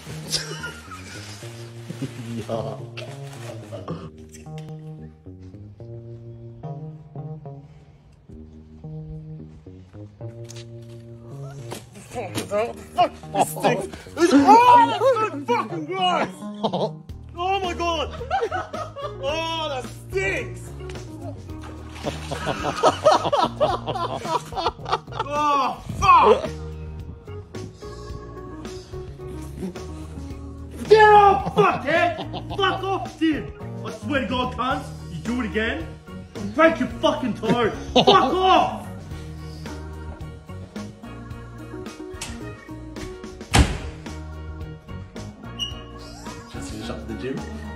Yuck. Fuck, this stinks. Oh, that's so fucking gross. Oh my god. Oh, that stinks. Oh, fuck. Get off, fuckhead. Fuck off, dude. I swear to God, cunts, you do it again, I'll break your fucking toe. Fuck off. Let's finish up to the gym.